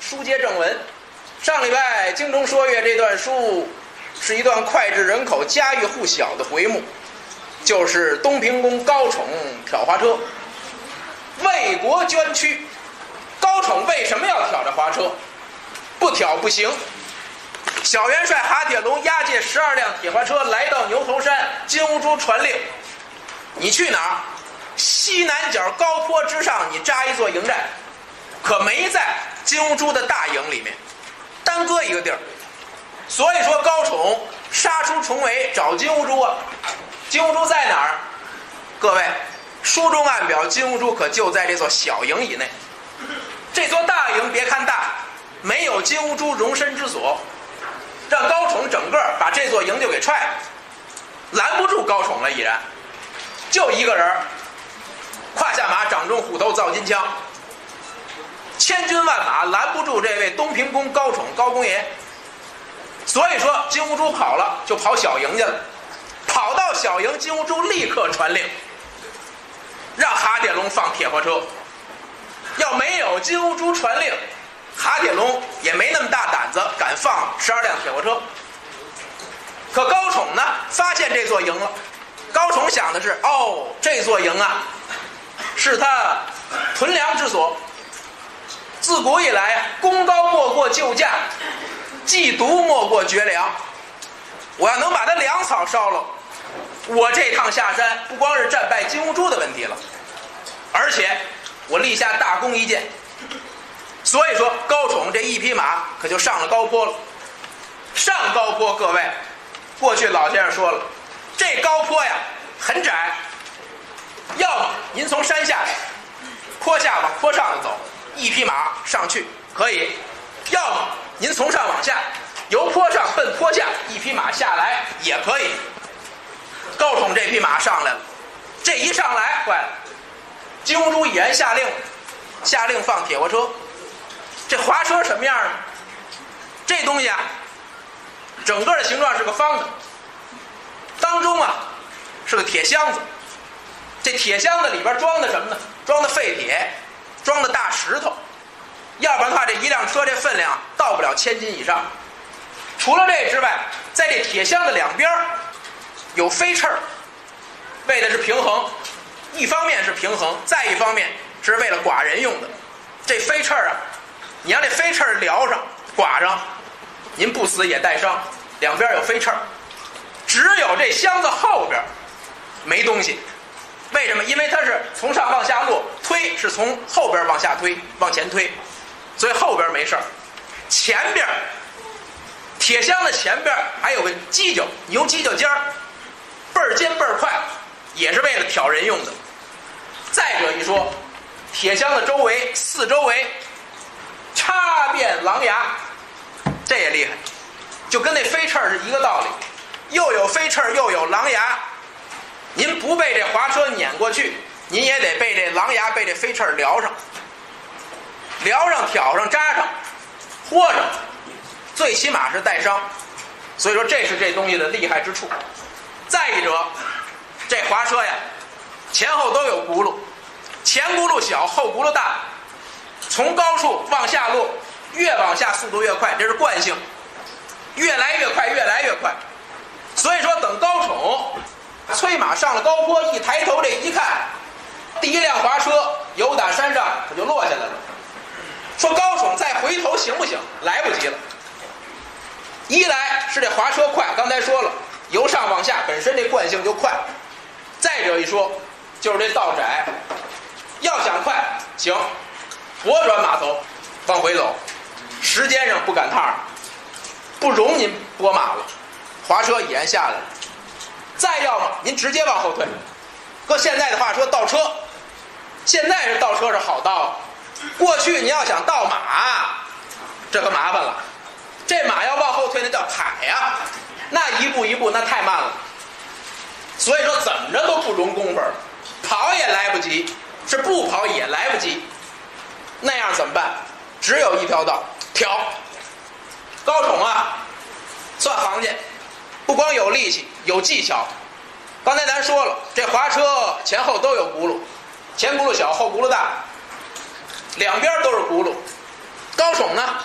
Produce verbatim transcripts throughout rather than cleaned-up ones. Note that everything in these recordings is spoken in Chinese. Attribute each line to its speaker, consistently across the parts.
Speaker 1: 书接正文。上礼拜精中说岳这段书是一段脍炙人口、家喻户晓的回目，就是东平公高宠挑花车，为国捐躯。高宠为什么要挑这花车？不挑不行。小元帅哈铁龙押解十二辆铁花车来到牛头山，金兀术传令：你去哪儿？西南角高坡之上，你扎一座营寨，可没在金兀术的大营里面，单搁一个地儿。所以说高宠杀出重围找金兀术啊。金兀术在哪儿？各位，书中暗表金兀术可就在这座小营以内。这座大营别看大，没有金兀术容身之所，让高宠整个把这座营就给踹了，拦不住高宠了。已然就一个人，胯下马，掌中虎头，造金枪，千军万马拦不住这位东平公高宠高公爷。所以说金兀术跑了，就跑小营去了。跑到小营，金兀术立刻传令，让哈铁龙放铁花车。要没有金兀术传令，哈铁龙也没那么大胆子敢放十二辆铁花车。可高宠呢，发现这座营了。高宠想的是，哦，这座营啊，是他屯粮之所。自古以来，功高莫过救驾，忌毒莫过绝粮。我要能把他粮草烧了，我这趟下山不光是战败金兀术的问题了，而且我立下大功一件。所以说高宠这一匹马可就上了高坡了。上高坡，各位，过去老先生说了，这高坡呀很窄，要么您从山下坡下往坡上走，一匹马上去可以；要么您从上往下，由坡上奔坡下，一匹马下来也可以。高宠这匹马上来了，这一上来坏了，金兀术已然下令，下令放铁花车。这滑车什么样呢？这东西啊，整个的形状是个方的，当中啊是个铁箱子。这铁箱子里边装的什么呢？装的废铁，装的大石头。要不然的话，这一辆车这分量到不了千斤以上。除了这之外，在这铁箱的两边有飞翅，为的是平衡。一方面是平衡，再一方面是为了剐人用的。这飞翅啊，你让这飞翅撩上剐上，您不死也带伤。两边有飞翅，只有这箱子后边没东西。为什么？因为它是从上往下落，推是从后边往下推，往前推，所以后边没事儿。前边铁箱的前边还有个犄角，牛犄角尖儿，倍儿尖倍儿快，也是为了挑人用的。再者一说，铁箱的周围四周围插遍狼牙，这也厉害，就跟那飞翅是一个道理，又有飞翅又有狼牙。您不被这滑车碾过去，您也得被这狼牙被这飞翅撩上，撩上挑上扎上豁上，最起码是带伤。所以说这是这东西的厉害之处。再一者，这滑车呀前后都有轱辘，前轱辘小，后轱辘大，从高处往下落，越往下速度越快，这是惯性，越来越快越来越快。所以说等高宠催马上了高坡，一抬头这一看，第一辆滑车由打山上可就落下来了。说高宠再回头行不行？来不及了。一来是这滑车快，刚才说了，由上往下本身这惯性就快。再者一说，就是这道窄，要想快行，拨转马头往回走，时间上不赶趟儿，不容您拨马了，滑车已然下来了。再要么您直接往后退，搁现在的话说倒车，现在是倒车是好倒，过去你要想倒马，这可麻烦了。这马要往后退，那叫踩呀，那一步一步那太慢了。所以说怎么着都不容功夫，跑也来不及，是不跑也来不及。那样怎么办？只有一条道，挑。高宠啊，算行家，不光有力气，有技巧。刚才咱说了，这滑车前后都有轱辘，前轱辘小，后轱辘大，两边都是轱辘。高宠呢，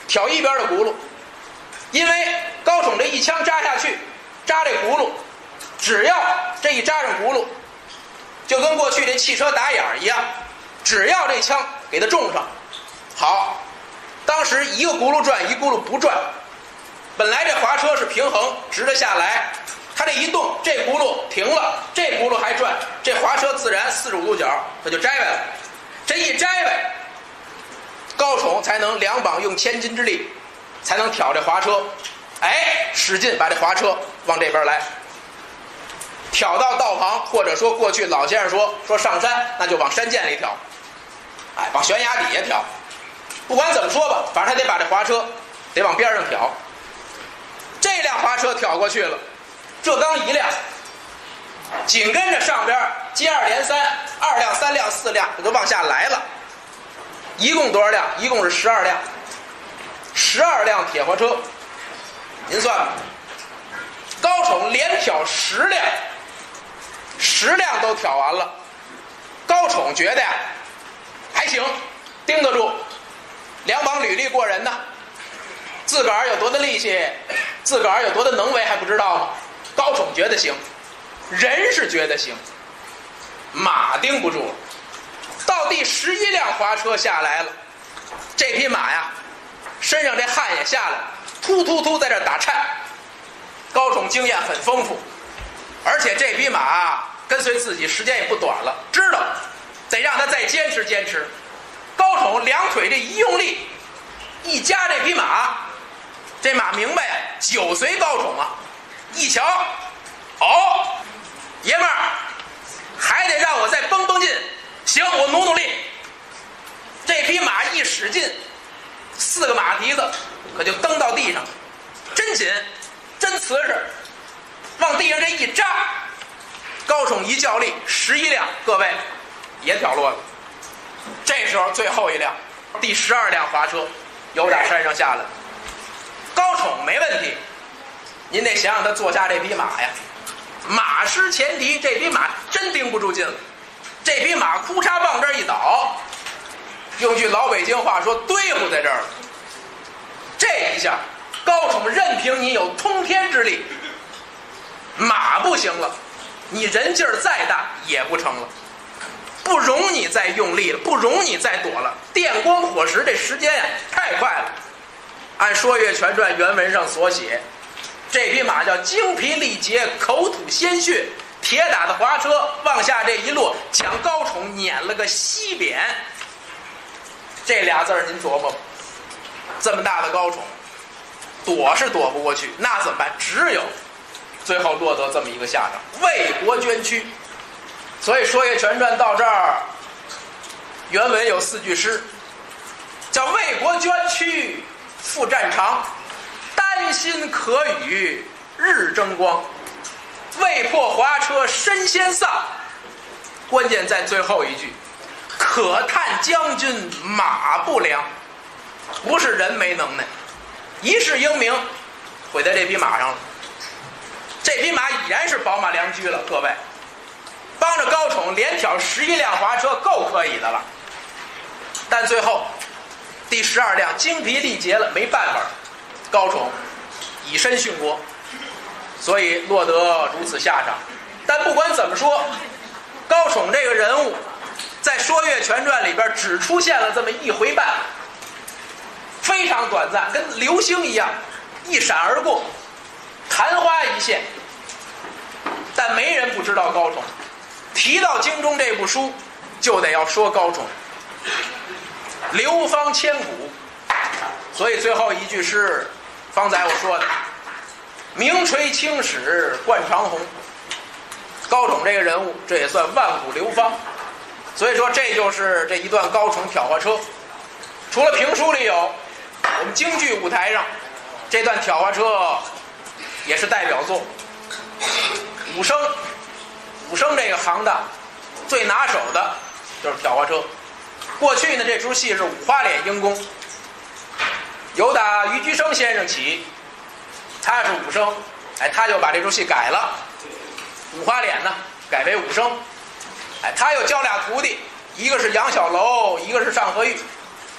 Speaker 1: 挑一边的轱辘，因为高宠这一枪扎下去，扎这轱辘，只要这一扎上轱辘，就跟过去这汽车打眼一样，只要这枪给它中上，好，当时一个轱辘转，一轱辘不转，本来这滑车是平衡直着下来，它这一动，这轱辘停了，这轱辘还转，这滑车自然四十五度角它就摘歪了，这一摘歪，高宠才能两膀用千斤之力，才能挑这滑车，哎，使劲把这滑车往这边来，挑到道旁，或者说过去老先生说说上山，那就往山涧里挑，哎，往悬崖底下挑，不管怎么说吧，反正他得把这滑车得往边上挑。这辆滑车挑过去了，这刚一辆，紧跟着上边接二连三，二辆、三辆、四辆，这就往下来了。一共多少辆？一共是十二辆，十二辆铁滑车，您算吧。高宠连挑十辆，十辆都挑完了。高宠觉得呀，还行，盯得住，两膀履历过人呢。自个儿有多大力气，自个儿有多大能为还不知道吗？高宠觉得行，人是觉得行，马盯不住了。到第十一辆滑车下来了，这匹马呀，身上这汗也下来了，突突突在这打颤。高宠经验很丰富，而且这匹马跟随自己时间也不短了，知道得让他再坚持坚持。高宠两腿这一用力，一夹这匹马，这马明白呀，久随高宠啊，一瞧，哦，爷们儿，还得让我再绷绷劲，行，我努努力。这匹马一使劲，四个马蹄子可就蹬到地上，真紧，真瓷实，往地上这一扎，高宠一较力，十一辆，各位也挑落了。这时候最后一辆，第十二辆滑车由打山上下来，高宠没问题，您得想想他坐下这匹马呀，马失前蹄，这匹马真盯不住劲了，这匹马哭嚓往这儿一倒，用句老北京话说，堆乎在这儿了。这一下，高宠任凭你有通天之力，马不行了，你人劲儿再大也不成了，不容你再用力了，不容你再躲了。电光火石，这时间呀太快了。按《说岳全传》原文上所写，这匹马叫精疲力竭，口吐鲜血，铁打的滑车往下这一落，将高宠碾了个稀扁。这俩字儿您琢磨吧，这么大的高宠，躲是躲不过去，那怎么办？只有最后落得这么一个下场，为国捐躯。所以《说岳全传》到这儿，原文有四句诗，叫为国捐躯赴战场，丹心可与日争光，未破滑车身先丧。关键在最后一句，可叹将军马不良。不是人没能耐，一世英名毁在这匹马上了。这匹马已然是宝马良驹了，各位，帮着高宠连挑十一辆滑车够可以的了。但最后第十二辆精疲力竭了，没办法，高宠以身殉国，所以落得如此下场。但不管怎么说，高宠这个人物在《说岳全传》里边只出现了这么一回半，非常短暂，跟流星一样一闪而过，昙花一现。但没人不知道高宠，提到京中这部书就得要说高宠，流芳千古。所以最后一句诗，方才我说的名垂青史冠长虹，高宠这个人物这也算万古流芳。所以说这就是这一段高宠挑滑车。除了评书里有，我们京剧舞台上这段挑滑车也是代表作。武生武生这个行当最拿手的就是挑滑车。过去呢，这出戏是五花脸鹰弓，由打于居生先生起，他是武生，哎，他就把这出戏改了，五花脸呢改为武生，哎，他又教俩徒弟，一个是杨小楼，一个是尚和玉，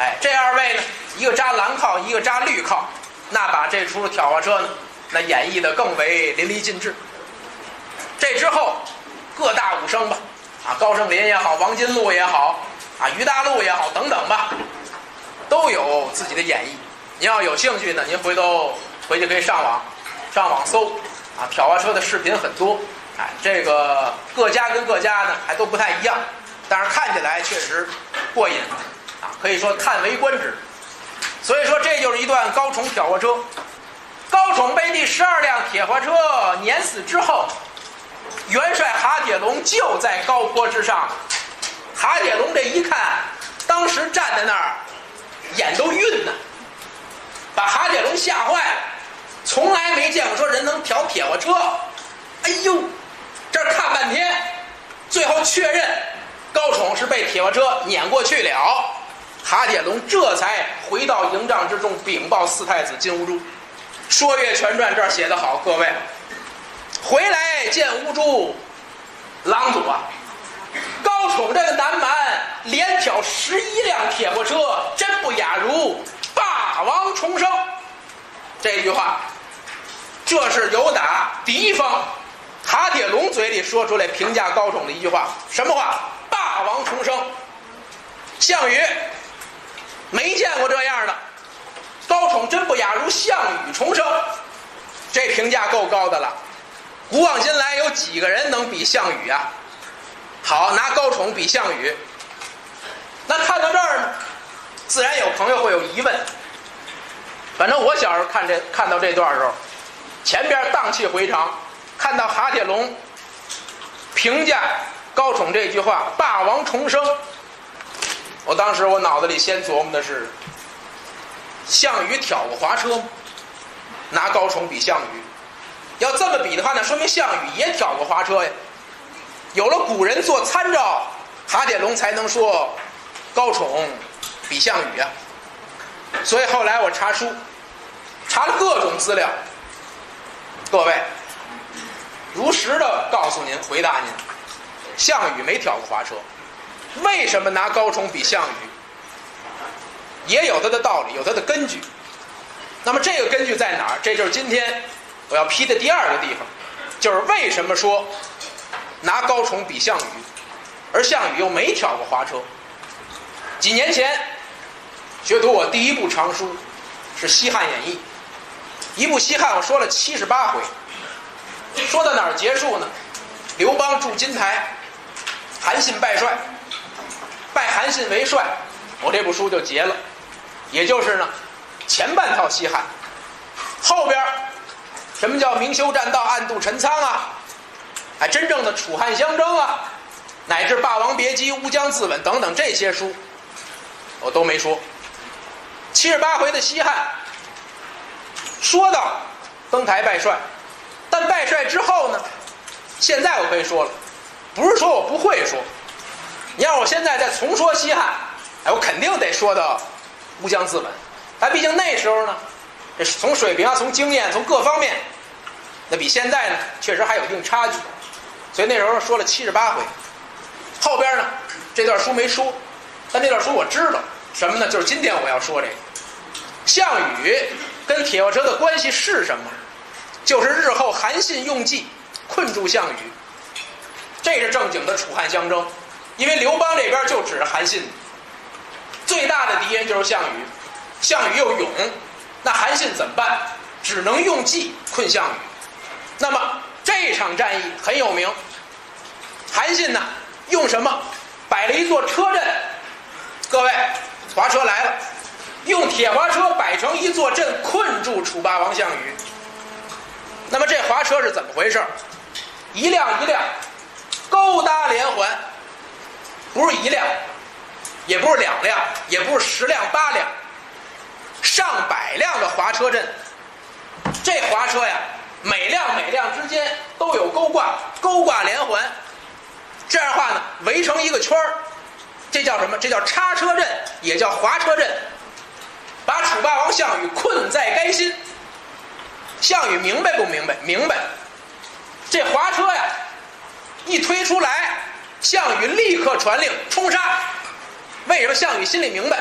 Speaker 1: 哎，这二位呢，一个扎蓝靠，一个扎绿靠，那把这出挑花车呢，那演绎的更为淋漓尽致。这之后，各大武生吧，啊，高盛林也好，王金禄也好，啊，于大禄也好，等等吧，都有自己的演绎。您要有兴趣呢，您回头回去可以上网，上网搜，啊，挑花车的视频很多。哎，这个各家跟各家呢还都不太一样，但是看起来确实过瘾，啊，可以说叹为观止。所以说，这就是一段高宠挑花车。高宠被第十二辆铁花车碾死之后，元帅哈铁龙就在高坡之上。哈铁龙这一看，当时站在那儿，眼都晕呢，把哈铁龙吓坏了。从来没见过说人能挑铁花车，哎呦，这儿看半天，最后确认高宠是被铁花车碾过去了。哈铁龙这才回到营帐之中，禀报四太子金兀术。说岳全传这儿写得好，各位回来见乌珠，郎主啊，高宠这个南蛮连挑十一辆铁火车，真不亚如霸王重生。这句话，这是由打敌方哈铁龙嘴里说出来评价高宠的一句话。什么话？霸王重生。项羽没见过这样的，高宠真不亚如项羽重生，这评价够高的了。古往今来有几个人能比项羽啊？好，拿高宠比项羽。那看到这儿呢，自然有朋友会有疑问。反正我小时候看这看到这段的时候，前边荡气回肠，看到哈铁龙评价高宠这句话“霸王重生”，我当时我脑子里先琢磨的是，项羽挑过滑车吗？拿高宠比项羽，要这么比的话呢，说明项羽也挑过滑车呀。有了古人做参照，哈铁龙才能说高宠比项羽啊。所以后来我查书，查了各种资料，各位如实的告诉您，回答您，项羽没挑过滑车。为什么拿高宠比项羽？也有它的道理，有它的根据。那么这个根据在哪儿？这就是今天我要批的第二个地方，就是为什么说拿高宠比项羽，而项羽又没挑过滑车。几年前学读我第一部长书是《西汉演义》，一部西汉我说了七十八回，说到哪儿结束呢？刘邦筑金台，韩信拜帅，拜韩信为帅，我这部书就结了。也就是呢，前半套西汉，后边什么叫明修栈道，暗度陈仓啊？哎，真正的楚汉相争啊，乃至霸王别姬、乌江自刎等等这些书，我都没说。七十八回的西汉，说到登台拜帅，但拜帅之后呢，现在我可以说了，不是说我不会说，你要我现在再重说西汉，哎，我肯定得说到乌江自刎。但毕竟那时候呢，这从水平啊，从经验，从各方面，那比现在呢确实还有一定差距，所以那时候说了七十八回。后边呢这段书没说，但这段书我知道什么呢？就是今天我要说这个项羽跟铁火车的关系是什么？就是日后韩信用计困住项羽，这是正经的楚汉相争。因为刘邦这边就指着韩信，最大的敌人就是项羽，项羽又勇，那韩信怎么办？只能用计困项羽。那么这场战役很有名，韩信呢用什么？摆了一座车阵，各位，滑车来了，用铁滑车摆成一座阵，困住楚霸王项羽。那么这滑车是怎么回事？一辆一辆勾搭连环，不是一辆，也不是两辆，也不是十辆八辆，上百辆的滑车阵。这滑车呀，每辆每辆之间都有勾挂，勾挂连环，这样的话呢，围成一个圈儿，这叫什么？这叫叉车阵，也叫滑车阵，把楚霸王项羽困在该心。项羽明白不明白？明白。这滑车呀，一推出来，项羽立刻传令冲杀。为什么？项羽心里明白，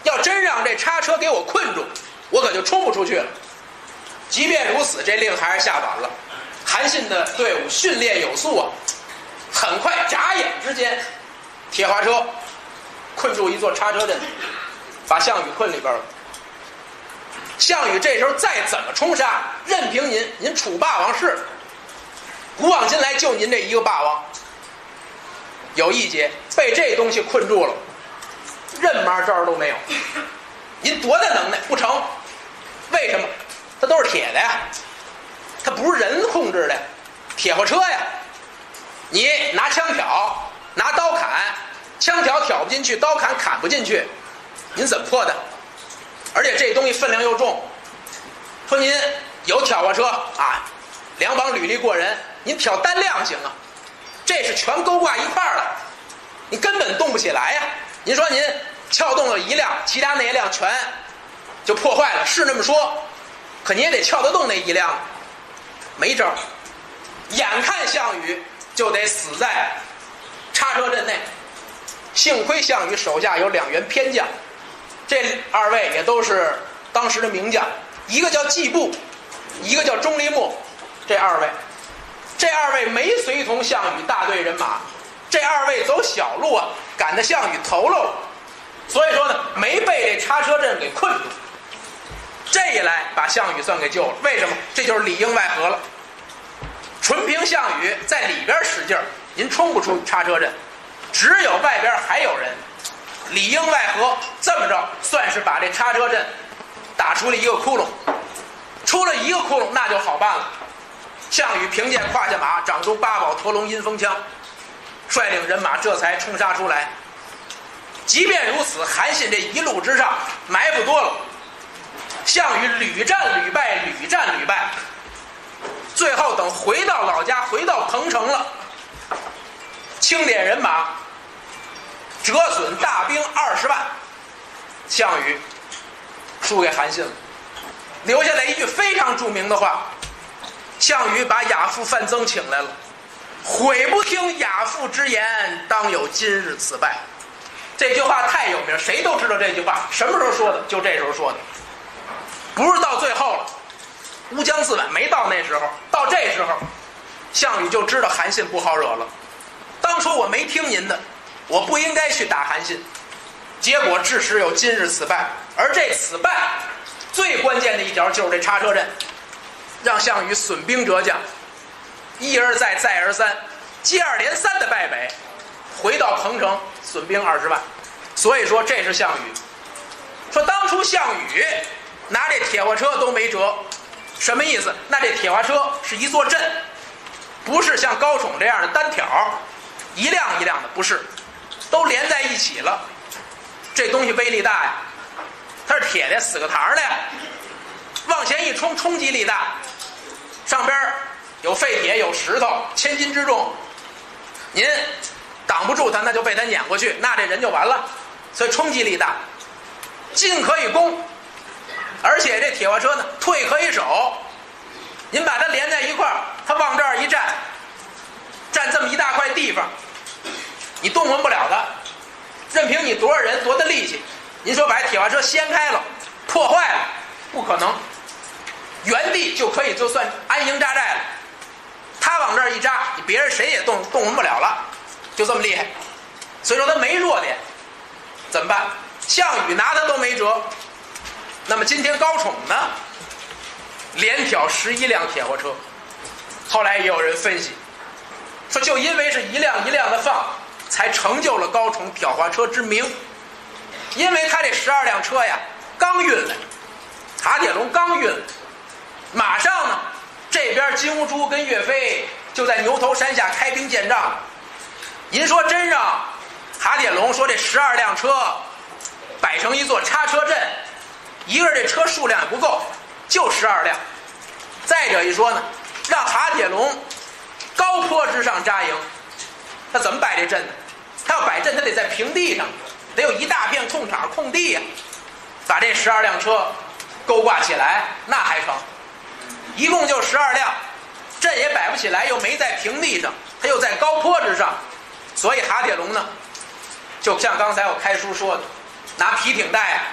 Speaker 1: 要真让这叉车给我困住，我可就冲不出去了。即便如此，这令还是下完了。韩信的队伍训练有素啊，很快眨眼之间，铁花车困住一座叉车阵，把项羽困里边了。项羽这时候再怎么冲杀，任凭您，您楚霸王是，古往今来就您这一个霸王。有一节被这东西困住了，任嘛招都没有。您多大能耐不成？为什么？它都是铁的呀，它不是人控制的，铁火车呀。你拿枪挑，拿刀砍，枪挑挑不进去，刀砍砍不进去，您怎么破的？而且这东西分量又重。说您有挑火车啊，两膀履力过人，您挑单量行啊，这是全勾挂一块儿了，你根本动不起来呀。您说您撬动了一辆，其他那一辆全就破坏了，是那么说，可你也得撬得动那一辆，没招。眼看项羽就得死在叉车阵内，幸亏项羽手下有两员偏将，这二位也都是当时的名将，一个叫季布，一个叫钟离昧。这二位这二位没随同项羽大队人马，这二位走小路啊，赶得项羽头漏了，所以说呢，没被这叉车阵给困住。这一来把项羽算给救了。为什么？这就是里应外合了。纯凭项羽在里边使劲儿，您冲不出叉车阵，只有外边还有人，里应外合，这么着算是把这叉车阵打出了一个窟窿。出了一个窟窿，那就好办了。项羽凭借胯下马，掌中八宝驼龙阴风枪，率领人马这才冲杀出来。即便如此，韩信这一路之上埋伏多了，项羽屡战屡败，屡战屡败。最后等回到老家，回到彭城了，清点人马，折损大兵二十万，项羽输给韩信了。留下来一句非常著名的话，项羽把亚父范增请来了，悔不听亚父之言，当有今日此败。这句话太有名，谁都知道这句话，什么时候说的？就这时候说的，不是到最后了，乌江自刎没到那时候，到这时候项羽就知道韩信不好惹了。当初我没听您的，我不应该去打韩信，结果致使有今日此败。而这此败最关键的一条就是这叉车阵，让项羽损兵折将，一而再再而三，接二连三的败北，回到彭城损兵二十万。所以说这是项羽。说当初项羽拿这铁火车都没辙，什么意思？那这铁花车是一座阵，不是像高宠这样的单挑，一辆一辆的，不是，都连在一起了。这东西威力大呀，它是铁的，死个堂的呀，往前一冲，冲击力大，上边有废铁有石头，千斤之重，您挡不住它，那就被它撵过去，那这人就完了。所以冲击力大，进可以攻，而且这铁花车呢，退可以守。您把它连在一块儿，它往这儿一站，占这么一大块地方，你动弹不了的，任凭你多少人多大力气，您说把铁花车掀开了，破坏了，不可能，原地就可以就算安营扎寨了。他往这儿一扎，你别人谁也动动弹不了了，就这么厉害。所以说他没弱点，怎么办？项羽拿他都没辙。那么今天高宠呢，连挑十一辆铁火车。后来也有人分析说，就因为是一辆一辆的放，才成就了高宠挑花车之名。因为他这十二辆车呀，刚运来，塔铁龙刚运来，马上呢，这边金兀术跟岳飞就在牛头山下开兵建仗。您说真让塔铁龙说这十二辆车摆成一座叉车阵，一个这车数量也不够，就十二辆。再者一说呢，让塔铁龙高坡之上扎营，他怎么摆这阵呢？他要摆阵，他得在平地上，得有一大片空场空地呀、啊，把这十二辆车勾挂起来，那还成。一共就十二辆，阵也摆不起来，又没在平地上，他又在高坡之上，所以塔铁龙呢，就像刚才我开书说的，拿皮艇带啊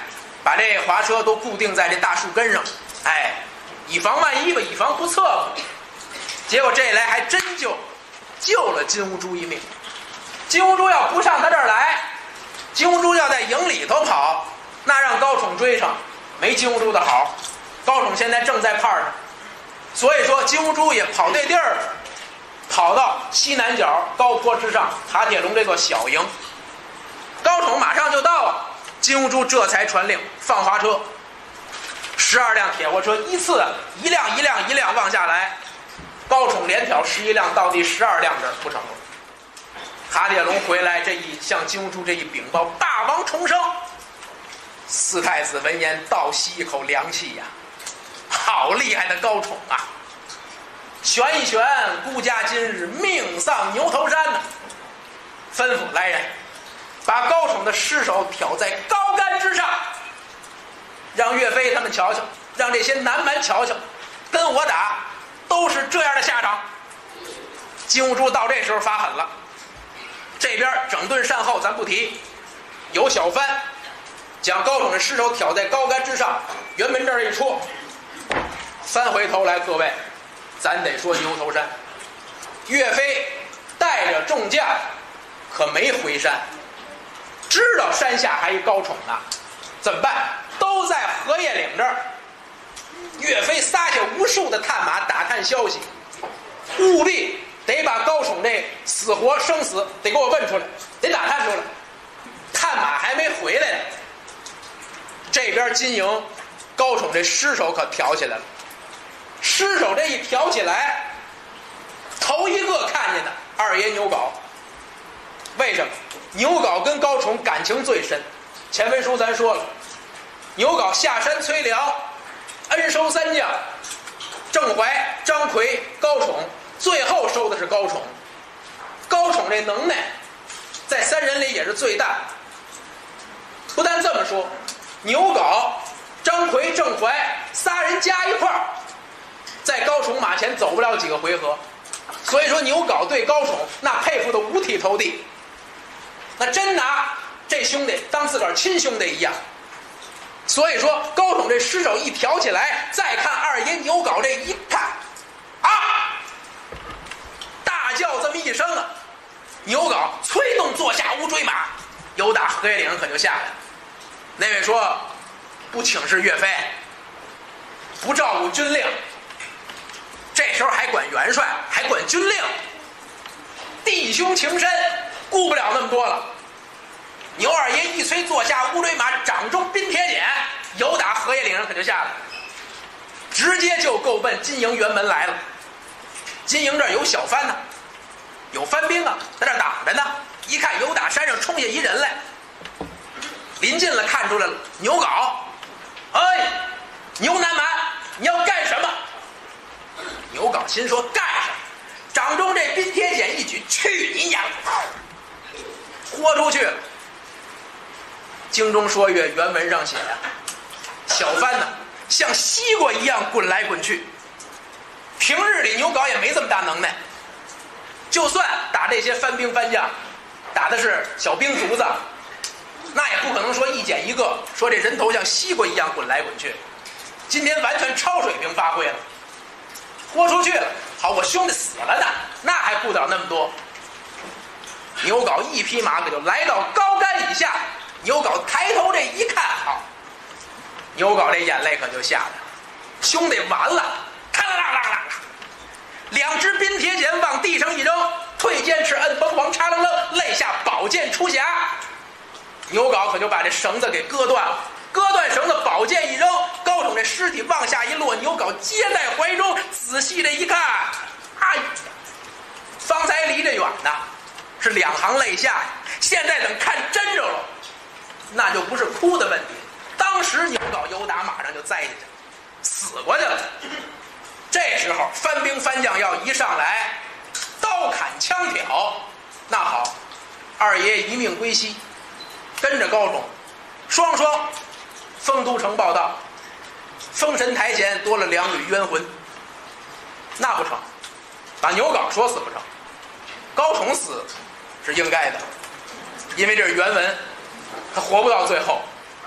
Speaker 1: 把这滑车都固定在这大树根上，哎，以防万一吧，以防不测吧。结果这一来还真就救了金兀术一命。金兀术要不上他这儿来，金兀术要在营里头跑，那让高宠追上，没金兀术的好。高宠现在正在派上，所以说金兀术也跑对地儿了，跑到西南角高坡之上塔铁龙这座小营。高宠马上就到啊，金兀术这才传令放滑车，十二辆铁货车依次一辆一辆一辆往下来，高宠连挑十一辆到第十二辆这儿不成了。塔铁龙回来这一向金兀术这一禀报，大王重生。四太子闻言倒吸一口凉气呀、啊，好厉害的高宠啊！旋一旋，孤家今日命丧牛头山呢。吩咐来人，把高宠的尸首挑在高杆之上，让岳飞他们瞧瞧，让这些南蛮瞧瞧，跟我打都是这样的下场。金兀术到这时候发狠了，这边整顿善后咱不提，有小番将高宠的尸首挑在高杆之上，辕门这儿一戳，翻回头来，各位，咱得说牛头山，岳飞带着众将可没回山，知道山下还一高宠呢，怎么办？都在荷叶岭这儿。岳飞撒下无数的探马打探消息，务必得把高宠这死活生死得给我问出来，得打探出来。探马还没回来呢，这边金营高宠这尸首可挑起来了。尸首这一挑起来，头一个看见的二爷牛皋。为什么？牛皋跟高宠感情最深。前文书咱说了，牛皋下山催粮，恩收三将，郑怀、张奎、高宠，最后收的是高宠。高宠这能耐在三人里也是最大。不但这么说，牛皋、张奎、郑怀仨人加一块儿，在高宠马前走不了几个回合。所以说牛皋对高宠那佩服的五体投地，那真拿这兄弟当自个儿亲兄弟一样。所以说高宠这尸首一挑起来，再看二爷牛皋这一看啊，大叫这么一声啊，牛皋催动坐下乌骓马，由打荷叶岭可就下来了。那位说不请示岳飞，不照顾军令，这时候还管元帅，还管军令，弟兄情深，顾不了那么多了。牛二爷一催坐下乌骓马，掌中冰铁锏，由打荷叶岭上可就下来，直接就够奔金营辕门来了。金营这儿有小番呢，有番兵啊，在这挡着呢。一看由打山上冲下一人来，临近了看出来了，牛皋，哎，牛南蛮，你要干什么？牛皋心说干什么？掌中这冰铁锏一举，去你娘！豁出去了。经中说岳原文上写呀、啊，小番呢像西瓜一样滚来滚去。平日里牛皋也没这么大能耐，就算打这些番兵番将，打的是小兵卒子，那也不可能说一捡一个，说这人头像西瓜一样滚来滚去。今天完全超水平发挥了，豁出去了。好，我兄弟死了呢，那还顾得了那么多？牛皋一匹马可就来到高杆以下，牛皋抬头这一看，好，牛皋这眼泪可就下来了，兄弟完了！咔啦啦啦啦啦，两只冰铁锏往地上一扔，退肩翅摁崩簧，嚓楞楞，肋下宝剑出匣。牛皋可就把这绳子给割断了，割断绳子，宝剑一扔，高宠这尸体往下一落，牛皋接在怀中，仔细这一看，哎，方才离着远呢，是两行泪下，现在等看真着了，那就不是哭的问题。当时牛皋由打马上就栽下去，死过去了。这时候番兵番将要一上来，刀砍枪挑，那好，二爷一命归西，跟着高宠，双双丰都城报道，封神台前多了两缕冤魂。那不成，把牛皋说死不成，高宠死是应该的，因为这是原文，他活不到最后。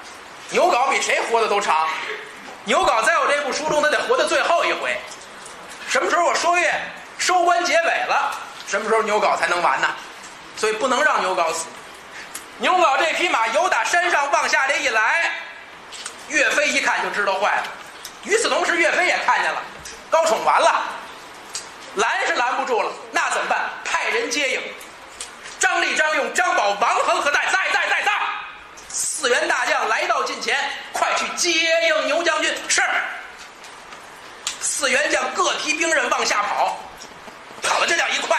Speaker 1: 牛皋比谁活得都长。牛皋在我这部书中，他得活到最后一回。什么时候我说岳收官结尾了，什么时候牛皋才能完呢？所以不能让牛皋死。牛皋这匹马由打山上往下这一来，岳飞一看就知道坏了。与此同时，岳飞也看见了，高宠完了，拦是拦不住了，那怎么办？派人接应。张立、张用、张宝、王恒和在在在在在四员大将来到近前，快去接应牛将军。是。四员将各提兵刃往下跑，跑的这叫一快。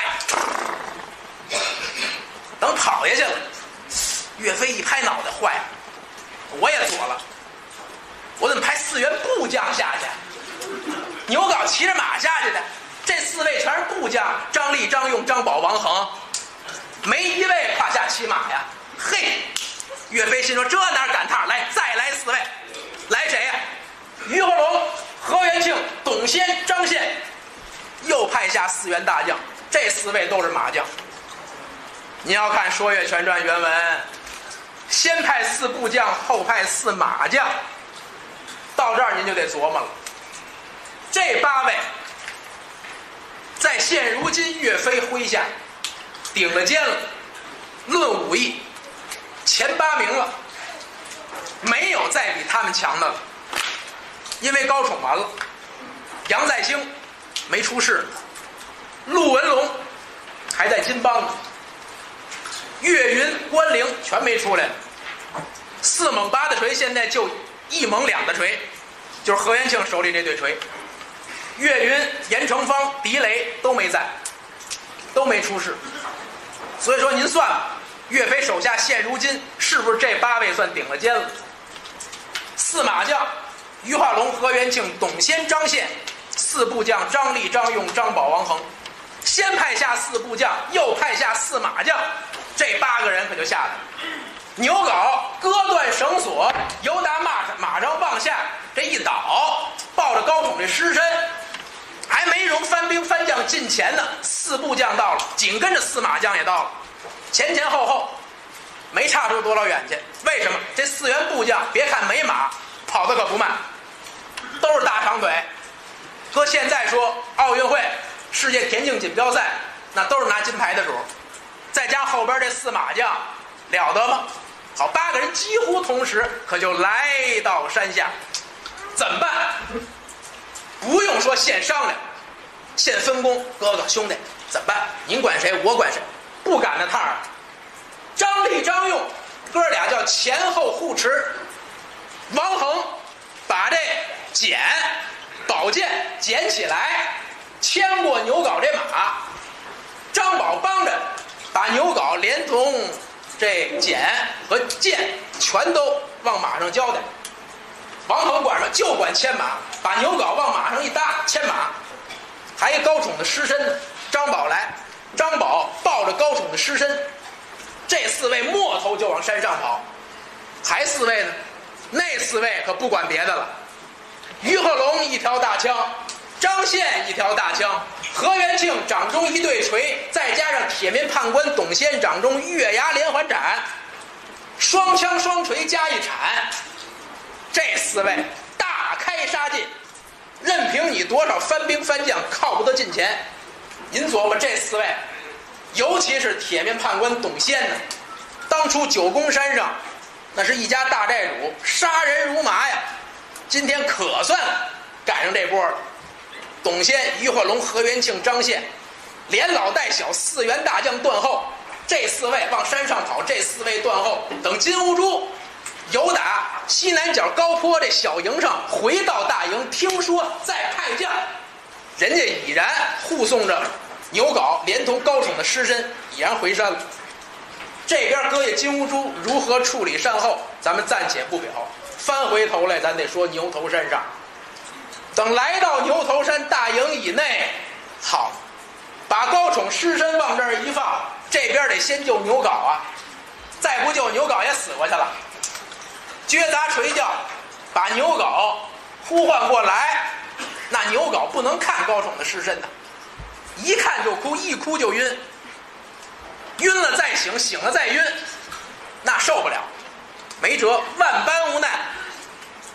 Speaker 1: 等跑下去了，岳飞一拍脑袋，坏了，我也左了，我怎么派四员部将下去？牛皋骑着马下去的，这四位全是部将，张立、张用、张宝、王恒，没一位胯下骑马呀。嘿，岳飞心说这哪赶趟，来再来四位，来谁呀？于和龙、何元庆、董先、张宪，又派下四员大将，这四位都是马将。您要看《说岳全传》原文，先派四部将，后派四马将。到这儿您就得琢磨了，这八位在现如今岳飞麾下顶了尖了，论武艺前八名了，没有再比他们强的了。因为高宠完了，杨再兴没出事，陆文龙还在金邦呢，岳云、关凌全没出来，四猛八的锤现在就一猛两的锤，就是何元庆手里这对锤。岳云、严成方、狄雷都没在，都没出事。所以说您算吧，岳飞手下现如今是不是这八位算顶了尖了？四马将于化龙、何元庆、董先、张宪，四部将张立、张用、张宝、王恒，先派下四部将，又派下四马将，这八个人可就下来了。牛皋割断绳索，由打马马上往下这一倒，抱着高宠这尸身，还没容番兵番将近前呢，四部将到了，紧跟着四马将也到了，前前后后没差出多少远去。为什么？这四员部将别看没马，跑得可不慢，都是大长腿。搁现在说奥运会、世界田径锦标赛，那都是拿金牌的主，再加后边这四马将，了得吗？好，八个人几乎同时可就来到山下，怎么办？不用说现商量，现分工。哥哥兄弟怎么办？您管谁我管谁，不赶那趟儿。张立、张用哥俩叫前后护持，王恒把这锏宝剑捡起来牵过牛皋这马，张宝帮着把牛皋连同这锏和剑全都往马上交代。王恒管着就管牵马，把牛皋往马上一搭牵马，还一高宠的尸身呢。张宝来，张宝抱着高宠的尸身，这四位摸头就往山上跑。还四位呢？那四位可不管别的了，于和龙一条大枪，张宪一条大枪，何元庆掌中一对锤，再加上铁面判官董先掌中月牙连环斩，双枪双锤加一铲，这四位大开杀戒，任凭你多少番兵番将靠不得近前。您琢磨这四位，尤其是铁面判官董先呢，当初九宫山上那是一家大寨主，杀人如麻呀，今天可算赶上这波了。董先、于化龙、何元庆、张宪，连老带小四员大将断后，这四位往山上跑，这四位断后。等金兀术由打西南角高坡这小营上回到大营，听说再派将，人家已然护送着牛皋连同高宠的尸身已然回山了。这边搁下金兀术如何处理善后，咱们暂且不表。翻回头来，咱得说牛头山上。等来到牛头山大营以内，好，把高宠尸身往这儿一放，这边得先救牛皋啊，再不救牛皋也死过去了。撅砸锤叫，把牛皋呼唤过来。那牛皋不能看高宠的尸身呢，一看就哭，一哭就晕，晕了再醒，醒了再晕，那受不了，没辙，万般无奈，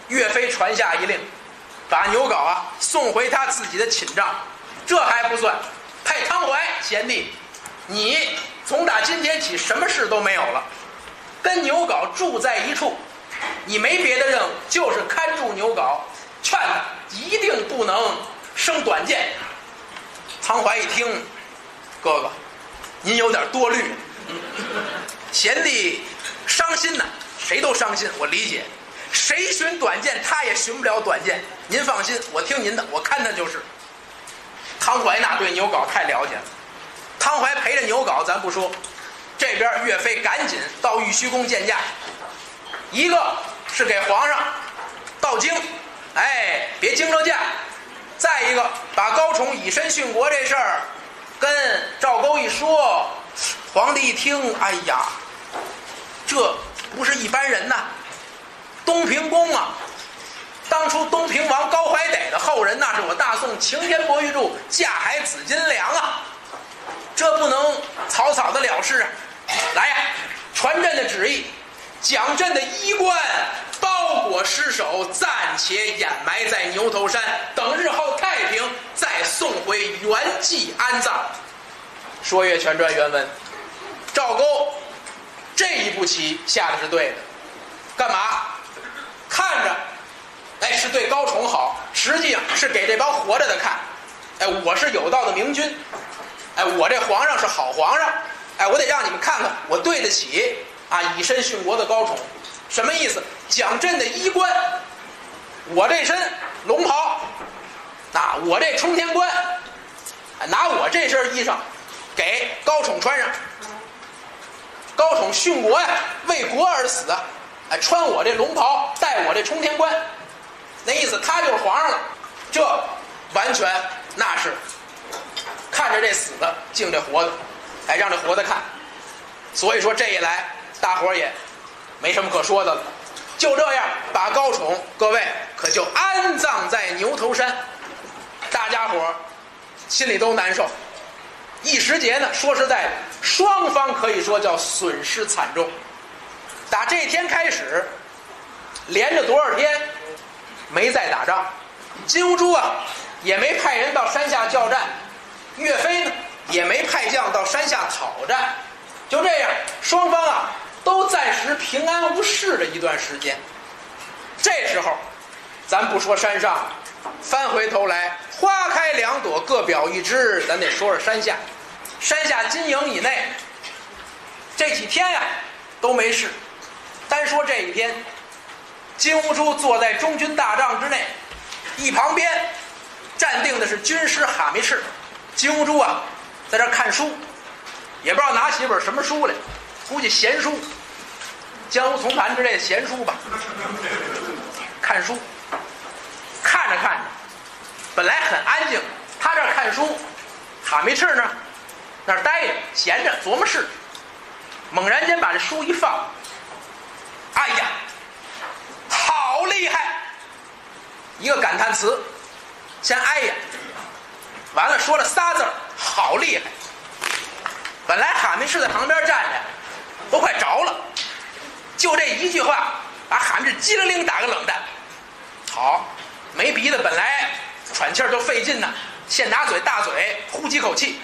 Speaker 1: 岳飞传下一令，把牛皋啊送回他自己的寝帐。这还不算，派汤怀贤弟，你从打今天起什么事都没有了，跟牛皋住在一处，你没别的任务，就是看住牛皋，劝他一定不能生短见。汤怀一听，哥哥，您有点多虑，贤弟伤心呐，谁都伤心，我理解。谁寻短见，他也寻不了短见。您放心，我听您的，我看他就是。汤怀那对牛皋太了解了，汤怀陪着牛皋咱不说，这边岳飞赶紧到玉虚宫见驾，一个是给皇上道经，哎，别惊着驾；再一个把高宠以身殉国这事儿跟赵构一说，皇帝一听，哎呀，这不是一般人呐，东平公啊，当初东平王高怀得的后人，那是我大宋擎天博玉柱架海紫金梁啊，这不能草草的了事啊！来呀，传朕的旨意，将朕的衣冠包裹尸首，暂且掩埋在牛头山，等日后太平再送回原籍安葬。《说岳全传》原文，赵构这一步棋下的是对的，干嘛？看着哎，是对高宠好，实际上是给这帮活着的看。哎，我是有道的明君，哎，我这皇上是好皇上，哎，我得让你们看看我对得起啊以身殉国的高宠。什么意思？讲朕的衣冠，我这身龙袍，啊，我这冲天冠，拿我这身衣裳给高宠穿上。高宠殉国呀，为国而死啊，哎，穿我这龙袍，戴我这冲天冠。那意思他就是皇上了，这完全那是看着这死的敬这活的，哎，让这活的看。所以说这一来大伙儿也没什么可说的了，就这样把高宠各位可就安葬在牛头山。大家伙儿心里都难受，一时节呢，说实在的，双方可以说叫损失惨重。打这天开始连着多少天没再打仗，金兀术啊也没派人到山下叫战，岳飞呢也没派将到山下讨战，就这样双方啊都暂时平安无事了一段时间。这时候咱不说山上，翻回头来花开两朵各表一枝，咱得说说山下。山下金营以内这几天呀都没事，单说这一天，金兀术坐在中军大帐之内，一旁边站定的是军师哈密赤。金兀术啊在这看书，也不知道拿起一本什么书来，估计闲书，江湖丛谈之类的闲书吧。看书，看着看着本来很安静，他这儿看书，哈密赤呢那儿待着闲着琢磨事，猛然间把这书一放，哎呀好厉害，一个感叹词，先哎呀，完了说了仨字儿，好厉害。本来哈密赤在旁边站着都快着了，就这一句话把哈密赤机灵灵打个冷战。好，没鼻子本来喘气儿就费劲呢，现拿嘴大嘴呼几口气。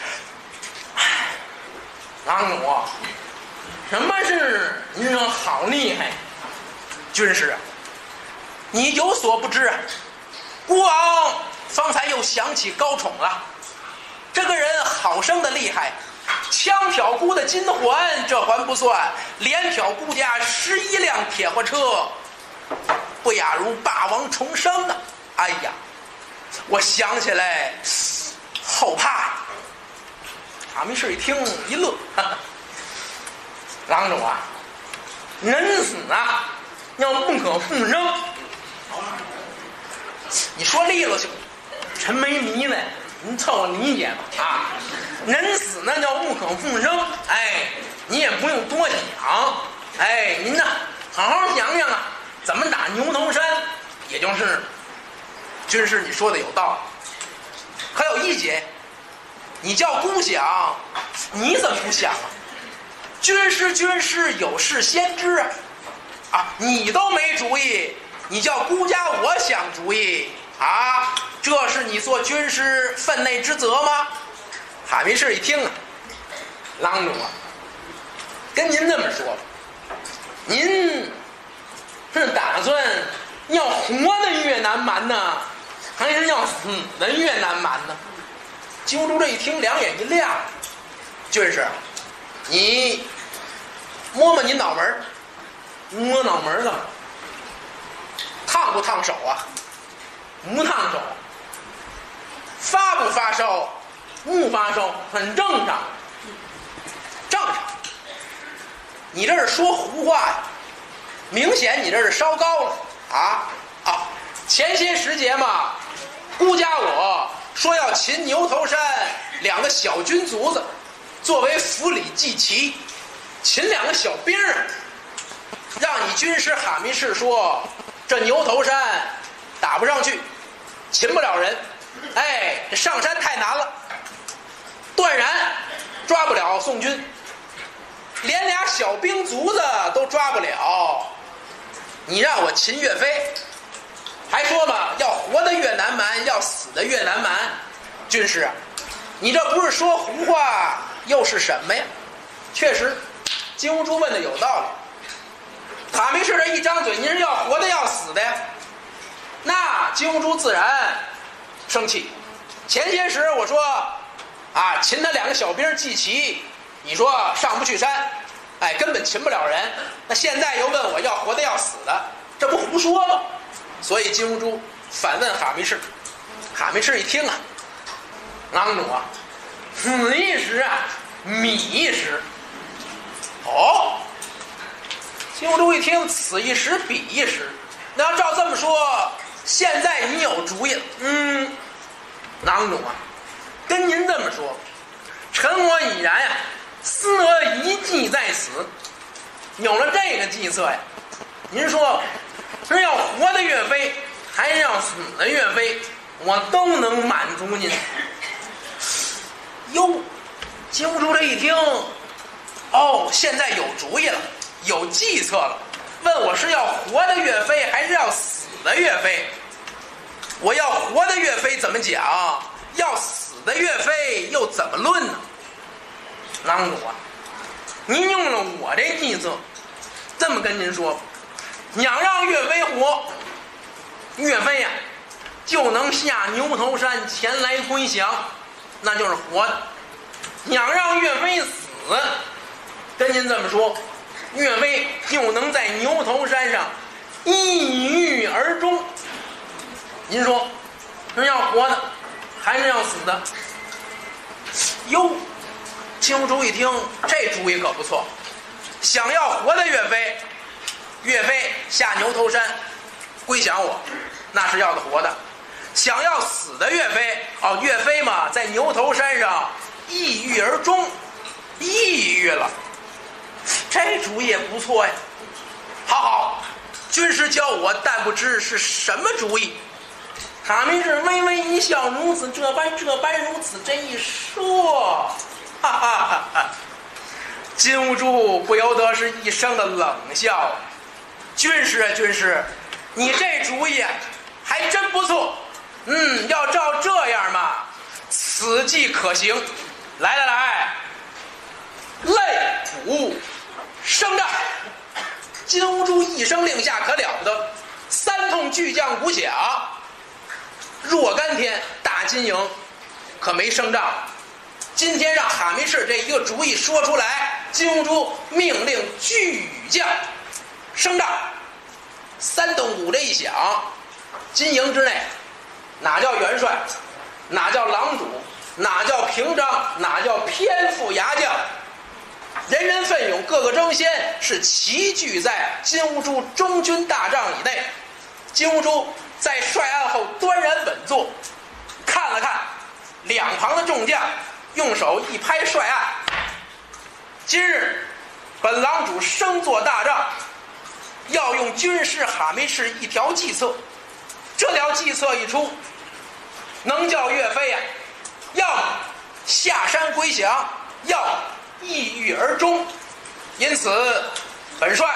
Speaker 1: 郎主，什么是您说好厉害？军师啊，你有所不知啊，孤王方才又想起高宠了。这个人好生的厉害，枪挑孤的金环这还不算，连挑孤家十一辆铁货车，不亚如霸王重生啊！哎呀，我想起来后怕呀。哈密赤一听一乐，哈哈，郎中啊，人死啊要不可复生。你说利落去，陈没迷呢，您凑合理解吧啊！人死呢叫不可复生，哎，你也不用多想，哎，您呢好好想想啊，怎么打牛头山？也就是军师你说的有道理，可有一节，你叫孤想，你怎么不想啊？军师军师有事先知啊！啊，你都没主意， 你叫孤家我想主意啊？这是你做军师分内之责吗？哈密士一听啊，郎中啊，跟您这么说吧，您是打算要活的越南蛮呢，还是要死的越南蛮呢？金兀术这一听，两眼一亮，军师，你摸摸你脑门，摸脑门了，烫不烫手啊？不烫手。发不发烧？不发烧，很正常，正常。你这是说胡话呀？明显你这是烧高了啊啊！前些时节嘛，孤家我说要擒牛头山两个小军卒子，作为府里祭旗，擒两个小兵儿，让你军师哈密士说这牛头山打不上去，擒不了人。哎，这上山太难了，断然抓不了宋军，连俩小兵卒子都抓不了，你让我擒岳飞，还说嘛要活的越南蛮，要死的越南蛮。军师啊，你这不是说胡话又是什么呀？确实，金兀术问的有道理。哈密士这一张嘴，您是要活的要死的呀？那金兀术自然生气。前些时我说啊，擒他两个小兵祭旗，你说上不去山，哎，根本擒不了人。那现在又问我要活的要死的，这不胡说吗？所以金兀术反问哈密士。哈密士一听啊，郎中啊，此一时啊，彼一时。哦，金兀术一听此一时彼一时，那要照这么说，现在你有主意了？嗯，郎中啊，跟您这么说，臣我已然呀、啊，思而一计在此。有了这个计策呀，您说是要活的岳飞，还是要死的岳飞，我都能满足您。哟，金兀术这一听，哦，现在有主意了，有计策了。问我是要活的岳飞，还是要死的岳飞？我要活的岳飞怎么讲？要死的岳飞又怎么论呢？郎主啊，您用了我这计策，这么跟您说，想让岳飞活，岳飞呀、啊、就能下牛头山前来归降，那就是活的。想让岳飞死，跟您这么说，岳飞就能在牛头山上一郁而终。您说是要活的还是要死的？哟，金兀术一听，这主意可不错。想要活的岳飞，岳飞下牛头山归降我，那是要的活的。想要死的岳飞，哦，岳飞嘛，在牛头山上抑郁而终，抑郁了。这主意也不错呀。好好，军师教我，但不知是什么主意。哈密士微微一笑，如此这般这般如此这一说，哈哈哈哈！金兀术不由得是一声的冷笑。军师啊，军师，你这主意还真不错。嗯，要照这样嘛，此计可行。来来来，擂鼓声战！金兀术一声令下，可了不得，三通巨将鼓响。若干天，大金营可没声仗。今天让哈密士这一个主意说出来，金兀术命令巨将声仗。三通鼓这一响，金营之内哪叫元帅，哪叫郎主，哪叫平章，哪叫偏副牙将，人人奋勇，个个争先，是齐聚在金兀术中军大帐以内。金兀术在帅案后端然稳坐，看了看两旁的众将，用手一拍帅案。今日本郎主升坐大帐，要用军师哈密士一条计策。这条计策一出，能叫岳飞呀、啊，要么下山归降，要么抑郁而终。因此，本帅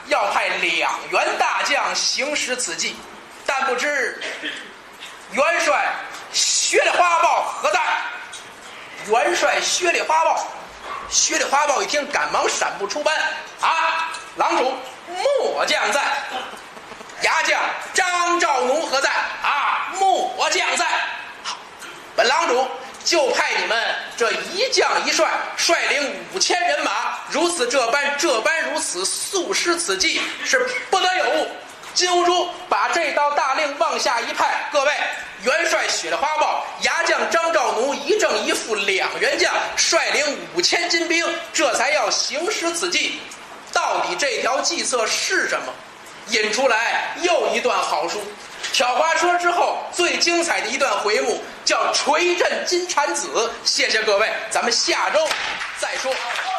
Speaker 1: 要派两员大将行使此计，但不知元帅薛里花豹何在？元帅薛里花豹，薛里花豹一听，赶忙闪步出班。啊，郎主，末将在。牙将张兆奴何在？啊，末将在。好，本郎主就派你们这一将一帅，率领五千人马，如此这般，这般如此，速施此计，是不得有误。金兀术把这道大令往下一派，各位，元帅雪里花豹，牙将张兆奴，一正一负两员将，率领五千精兵，这才要行使此计。到底这条计策是什么？引出来又一段好书。挑花车之后最精彩的一段回目叫锤震金蝉子。谢谢各位，咱们下周再说。